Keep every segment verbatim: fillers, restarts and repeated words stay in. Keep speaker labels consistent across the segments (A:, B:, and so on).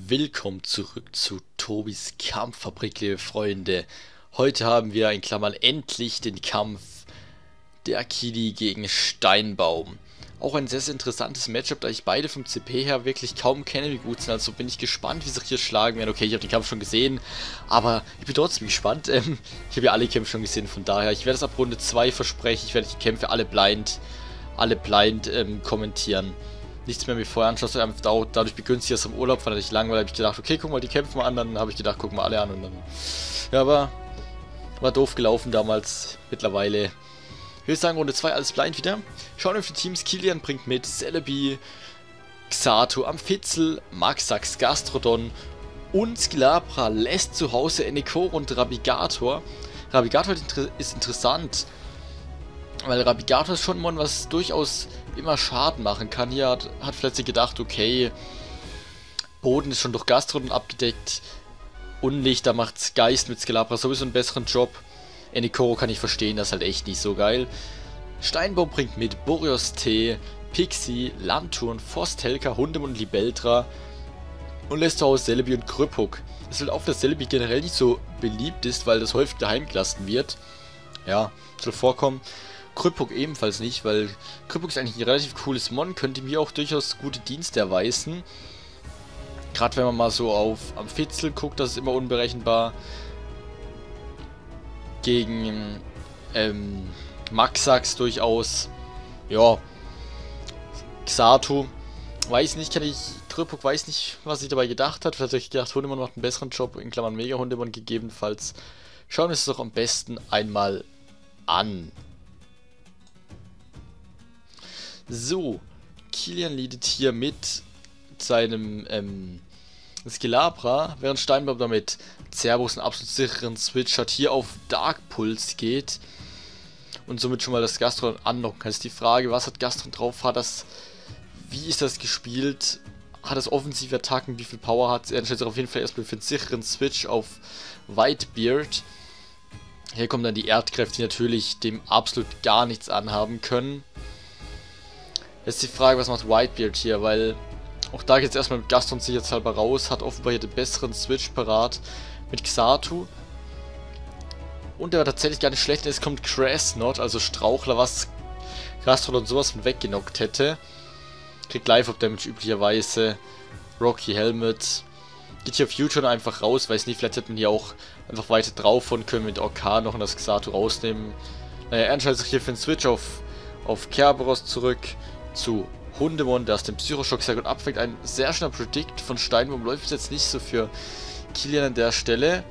A: Willkommen zurück zu Tobis Kampffabrik, liebe Freunde. Heute haben wir in Klammern endlich den Kampf der Kili gegen Steinbaum. Auch ein sehr, sehr interessantes Matchup, da ich beide vom C P her wirklich kaum kenne, wie gut sind. Also bin ich gespannt, wie sie sich hier schlagen werden. Okay, ich habe den Kampf schon gesehen, aber ich bin trotzdem gespannt. Ähm, ich habe ja alle Kämpfe schon gesehen, von daher. Ich werde es ab Runde zwei versprechen. Ich werde die Kämpfe alle blind, alle blind ähm, kommentieren. Nichts mehr wie vorher anschauen, einfach dadurch begünstigt, dass im Urlaub fand ich langweilig, habe ich gedacht, okay, guck mal die Kämpfe mal an, dann habe ich gedacht, guck mal alle an und dann, ja, aber war doof gelaufen damals, mittlerweile. Ich würde sagen, Runde zwei alles blind wieder. Schauen wir auf die Teams. Kilian bringt mit Celebi, Xatu, Amphizel, Maxax, Gastrodon und Skilabra lässt zu Hause Enekoro und Rabigator. Rabigator ist interessant, weil Rabigator ist schon ein was durchaus immer Schaden machen kann. Hier hat, hat vielleicht gedacht, okay, Boden ist schon durch Gastrodon abgedeckt. Unlicht, da macht Geist mit Skilabra sowieso einen besseren Job. Enekoro kann ich verstehen, das ist halt echt nicht so geil. Steinbaum bringt mit Boreos T, Pixie, Lanturn, Forstelka, Hundem und Libeltra und lässt zu Hause Celebi und Krypuk. Es fällt auf, dass Celebi generell nicht so beliebt ist, weil das häufig daheim gelassen wird. Ja, soll vorkommen. Krypuk ebenfalls nicht, weil Krypuk ist eigentlich ein relativ cooles Mon, könnte mir auch durchaus gute Dienste erweisen. Gerade wenn man mal so auf Amphizel guckt, das ist immer unberechenbar. Gegen ähm, Maxax durchaus. Ja. Xatu. Weiß nicht, kann ich. Krypuk weiß nicht, was sich dabei gedacht hat. Vielleicht hat er gedacht, Hundemon macht einen besseren Job, in Klammern Mega Hundemon gegebenenfalls. Schauen wir es doch am besten einmal an. So, Kilian leadet hier mit seinem ähm, Skilabra, während Steinbaum damit Cerberus einen absolut sicheren Switch hat, hier auf Dark Pulse geht und somit schon mal das Gastron anlocken kann. Ist die Frage, was hat Gastron drauf? Hat das, wie ist das gespielt? Hat das offensive Attacken? Wie viel Power hat es? Er entscheidet sich auf jeden Fall erstmal für einen sicheren Switch auf Whitebeard. Hier kommen dann die Erdkräfte, die natürlich dem absolut gar nichts anhaben können. Jetzt die Frage, was macht Whitebeard hier, weil auch da geht es erstmal mit Gastron sicherheitshalber raus, hat offenbar hier den besseren Switch parat mit Xatu. Und der war tatsächlich gar nicht schlecht, jetzt kommt Crasnot, also Strauchler, was Gastron und sowas von weggenockt hätte. Kriegt Life-Up-Damage üblicherweise, Rocky Helmet. Geht hier Future einfach raus, weiß nicht, vielleicht hätte man hier auch einfach weiter drauf von können mit Orkan noch und das Xatu rausnehmen. Naja, er entscheidet sich hier für den Switch auf, auf Kerberos zurück. Zu Hundemon, der aus dem Psychoschock sehr gut abfängt. Ein sehr schöner Predict von Steinbaum läuft jetzt nicht so für Kilian an der Stelle.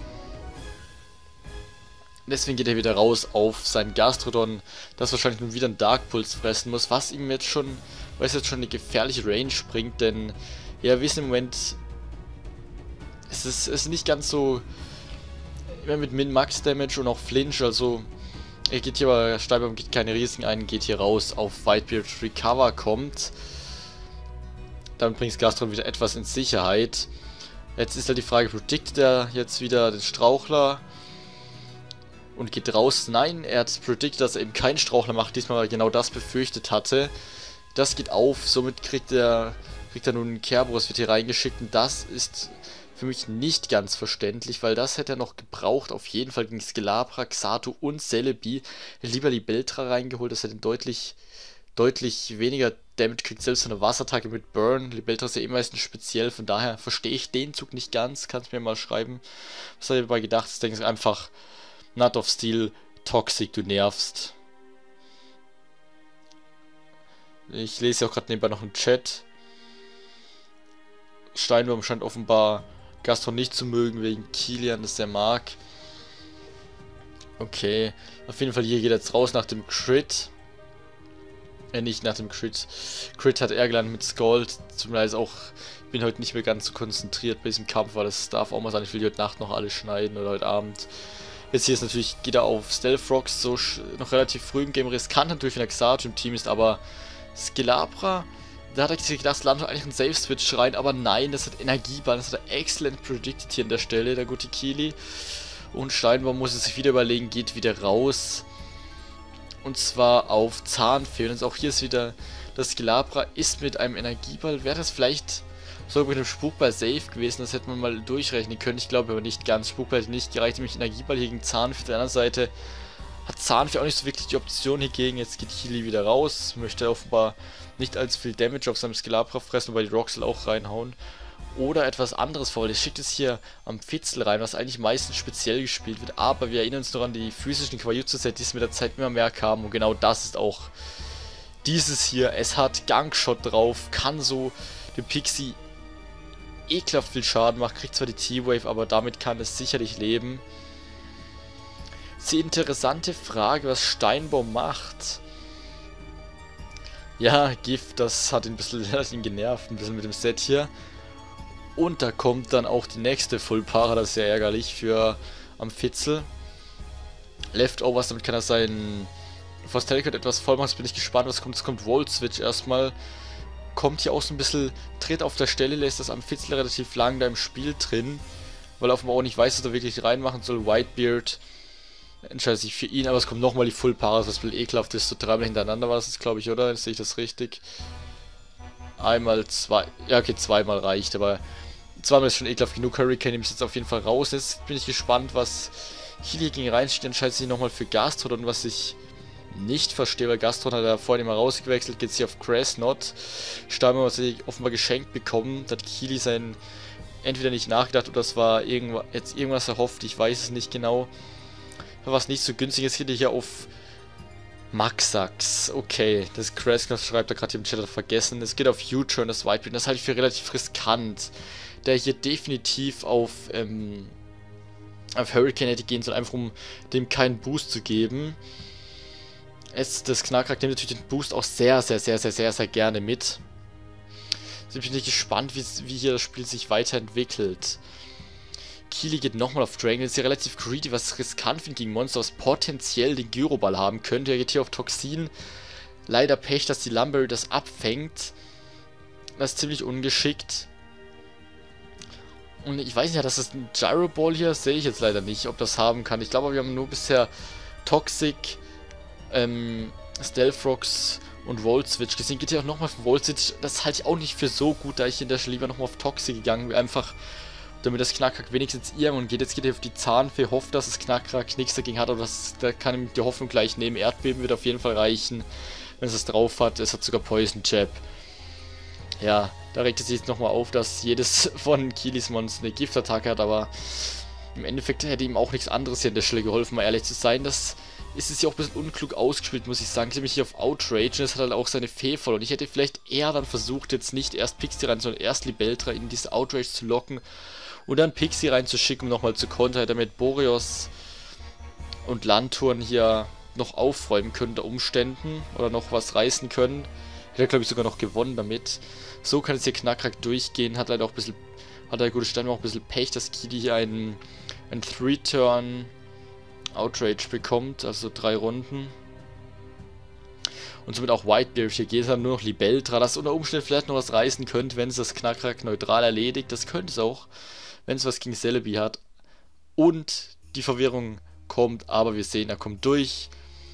A: Deswegen geht er wieder raus auf sein Gastrodon, das wahrscheinlich nun wieder einen Dark Pulse fressen muss, was ihm jetzt schon, weil es jetzt schon eine gefährliche Range bringt, denn ja, wir wissen im Moment, es ist, es ist nicht ganz so immer mit Min-Max-Damage und auch Flinch, also er geht hier, aber Steinbaum geht keine Risiken ein, geht hier raus auf Whitebeard Recover kommt. Dann bringt Gastron wieder etwas in Sicherheit. Jetzt ist halt die Frage, predictet er jetzt wieder den Strauchler und geht raus? Nein, er hat predicted, dass er eben keinen Strauchler macht, diesmal weil er genau das befürchtet hatte. Das geht auf, somit kriegt er, kriegt er nun Kerberos, wird hier reingeschickt und das ist für mich nicht ganz verständlich, weil das hätte er noch gebraucht, auf jeden Fall gegen Skilabra, Xatu und Celebi. Lieber Libeltra reingeholt, dass er den deutlich, deutlich weniger Damage kriegt, selbst eine Wasserattacke mit Burn. Libeltra ist ja eh meistens speziell, von daher verstehe ich den Zug nicht ganz. Kannst mir mal schreiben, was er dabei gedacht ist. Ich denke einfach, Nut of Steel, Toxic, du nervst. Ich lese ja auch gerade nebenbei noch einen Chat. Steinbaum scheint offenbar Gastron nicht zu mögen, wegen Kilian, das er mag. Okay, auf jeden Fall hier geht er jetzt raus nach dem Crit. Äh, nicht nach dem Crit. Crit hat er gelandet mit Scald. Zumindest auch, ich bin heute nicht mehr ganz so konzentriert bei diesem Kampf, weil das darf auch mal sein, ich will heute Nacht noch alles schneiden oder heute Abend. Jetzt hier ist natürlich, geht er auf Stealth Rocks, so noch relativ früh im Game, riskant natürlich, wenn der Xatu im Team ist, aber Skilabra, da hat er sich gedacht, es landet eigentlich ein Safe-Switch rein, aber nein, das hat Energiebahn, das hat er exzellent predicted hier an der Stelle, der gute Kili. Und Steinbaum muss es sich wieder überlegen, geht wieder raus. Und zwar auf Zahnfee. Und auch hier ist wieder das Skilabra ist mit einem Energieball. Wäre das vielleicht Sogar mit dem Spukball safe gewesen, das hätte man mal durchrechnen können. Ich glaube aber nicht ganz. Spukball hätte nicht gereicht, nämlich Energieball hier gegen Zahnfee. Auf der anderen Seite hat Zahnfee auch nicht so wirklich die Option hiergegen. Jetzt geht Healy wieder raus, möchte offenbar nicht allzu viel Damage auf seinem Skelabra fressen, wobei die Roxel auch reinhauen. Oder etwas anderes vor. Der schickt es hier am Fitzel rein, was eigentlich meistens speziell gespielt wird. Aber wir erinnern uns noch an die physischen Quajutsu-Set, die es mit der Zeit immer mehr kamen. Und genau das ist auch dieses hier. Es hat Gangshot drauf, kann so dem Pixie ekelhaft viel Schaden machen. Kriegt zwar die T-Wave, aber damit kann es sicherlich leben. Die interessante Frage, was Steinbaum macht. Ja, Gift, das hat ihn ein bisschen, das hat ihn genervt, ein bisschen mit dem Set hier. Und da kommt dann auch die nächste Full-Para, das ist sehr ärgerlich für am Fitzel. Leftovers, damit kann er seinen Fast Telecode etwas voll machen, jetzt bin ich gespannt, was kommt. Es kommt Volt Switch erstmal. Kommt hier auch so ein bisschen, tritt auf der Stelle, lässt das am Fitzel relativ lang da im Spiel drin. Weil er offenbar auch nicht weiß, was er wirklich reinmachen soll. Whitebeard entscheidet sich für ihn, aber es kommt nochmal die Full-Para, was ein bisschen ekelhaft ist. So dreimal hintereinander war das jetzt, glaube ich, oder? Jetzt sehe ich das richtig. Einmal, zwei, ja okay, zweimal reicht, aber zweimal ist schon ekelhaft genug. Hurricane nehme ich jetzt auf jeden Fall raus. Jetzt bin ich gespannt, was Healy gegen reinsteht. Entscheidet sich nochmal für Gastron, und was ich nicht verstehe, weil Gastron hat er vorhin immer rausgewechselt, geht hier auf Crasnot. Steinbaum hat sie offenbar geschenkt bekommen. Da hat Healy sein entweder nicht nachgedacht oder es war irgendwas, jetzt irgendwas erhofft, ich weiß es nicht genau. Was nicht so günstig ist, hier auf Maxax. Okay, das Crasnot schreibt er gerade hier im Chat, hat vergessen. Es geht auf U-Turn, das Whitebeard. Das halte ich für relativ riskant. Der hier definitiv auf, ähm, auf Hurricane hätte gehen sollen, einfach um dem keinen Boost zu geben. Es, das Knarkrack nimmt natürlich den Boost auch sehr, sehr, sehr, sehr, sehr, sehr gerne mit. Jetzt bin ich nicht gespannt, wie, wie hier das Spiel sich weiterentwickelt. Healy geht nochmal auf Dragon, ist hier relativ greedy, was riskant finde gegen Monster, was potenziell den Gyroball haben könnte. Er geht hier auf Toxin. Leider Pech, dass die Lumberry das abfängt. Das ist ziemlich ungeschickt. Und ich weiß nicht, dass das ein Gyroball hier, sehe ich jetzt leider nicht, ob das haben kann. Ich glaube, wir haben nur bisher Toxic, ähm, Stealth Rocks und Volt Switch gesehen. Geht hier auch nochmal auf Volt Switch. Das halte ich auch nicht für so gut, da ich in der Stelle lieber nochmal auf Toxic gegangen bin. Einfach, damit das Knackrack wenigstens irgendwann geht. Jetzt geht er auf die Zahnfee, hofft, dass das Knackrack nichts dagegen hat, aber das, da kann ihm die Hoffnung gleich nehmen. Erdbeben wird auf jeden Fall reichen, wenn es das drauf hat. Es hat sogar Poison Jab. Ja, da regt es sich jetzt nochmal auf, dass jedes von Healys Mons eine Giftattacke hat, aber im Endeffekt hätte ihm auch nichts anderes hier an der Stelle geholfen, mal ehrlich zu sein. Das ist es ja auch ein bisschen unklug ausgespielt, muss ich sagen. Nämlich hier auf Outrage, und das hat halt auch seine Fee voll. Und ich hätte vielleicht eher dann versucht, jetzt nicht erst Pixie rein, sondern erst Libeltra in diese Outrage zu locken und dann Pixie reinzuschicken, um nochmal zu kontern, damit Boreos und Lanturn hier noch aufräumen können unter Umständen oder noch was reißen können. Hätte er, glaube ich, sogar noch gewonnen damit. So kann es hier Knackrack durchgehen. Hat leider auch ein bisschen, hat der gute Stein auch ein bisschen Pech, dass Kili hier einen, einen Three-Turn Outrage bekommt, also drei Runden. Und somit auch Whitebeard. Hier geht es dann nur noch Libeltra, das unter Umständen vielleicht noch was reißen könnte, wenn es das Knackrack neutral erledigt. Das könnte es auch, wenn es was gegen Celebi hat. Und die Verwirrung kommt, aber wir sehen, er kommt durch.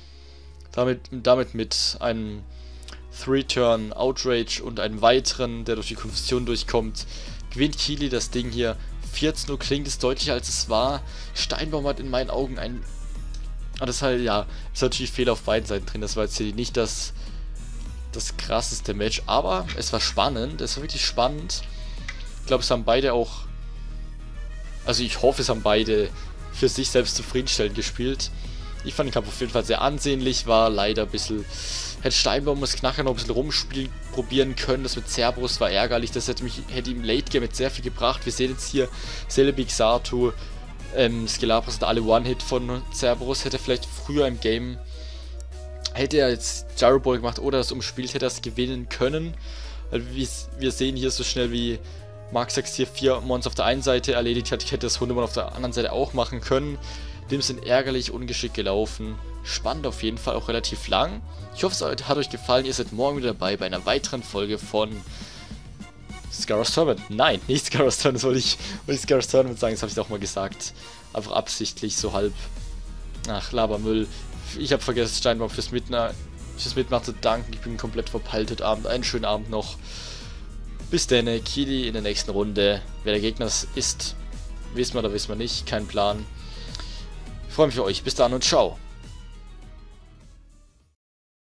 A: Damit, damit mit einem Three-Turn Outrage und einem weiteren, der durch die Konfusion durchkommt, gewinnt Healy das Ding hier. vierzehn Uhr klingt es deutlicher, als es war. Steinbaum hat in meinen Augen ein... Ah, das halt, ja, ist natürlich Fehler auf beiden Seiten drin. Das war jetzt hier nicht das, das krasseste Match, aber es war spannend. Es war wirklich spannend. Ich glaube, es haben beide auch... Also ich hoffe, es haben beide für sich selbst zufriedenstellend gespielt. Ich fand den Kampf auf jeden Fall sehr ansehnlich, war leider ein bisschen... Hätte Steinbaum das Knacker noch ein bisschen rumspielen probieren können, das mit Cerberus war ärgerlich, das hätte, mich, hätte ihm Late Game mit sehr viel gebracht. Wir sehen jetzt hier Celebi, Xatu, ähm, Skelabra sind alle One-Hit von Cerberus, hätte vielleicht früher im Game, hätte er jetzt Gyroball gemacht oder das umspielt, hätte er es gewinnen können. Weil wir sehen hier so schnell wie Maxax hier vier Mons auf der einen Seite erledigt hat, ich hätte das Hundemon auf der anderen Seite auch machen können. Dem sind ärgerlich ungeschickt gelaufen. Spannend auf jeden Fall, auch relativ lang. Ich hoffe, es hat euch gefallen. Ihr seid morgen wieder dabei bei einer weiteren Folge von Scaros Tournament. Nein, nicht Scaros Tournament, das wollte ich, wollte ich Scaros Tournament sagen, das habe ich auch mal gesagt. Einfach absichtlich, so halb. Ach, Labermüll. Ich habe vergessen, Steinbaum fürs, Mitna fürs Mitmachen zu danken. Ich bin komplett verpeilt heute Abend. Einen schönen Abend noch. Bis dann, Kili in der nächsten Runde. Wer der Gegner ist, wissen wir oder wissen wir nicht, kein Plan. Ich freue mich für euch. Bis dann und ciao.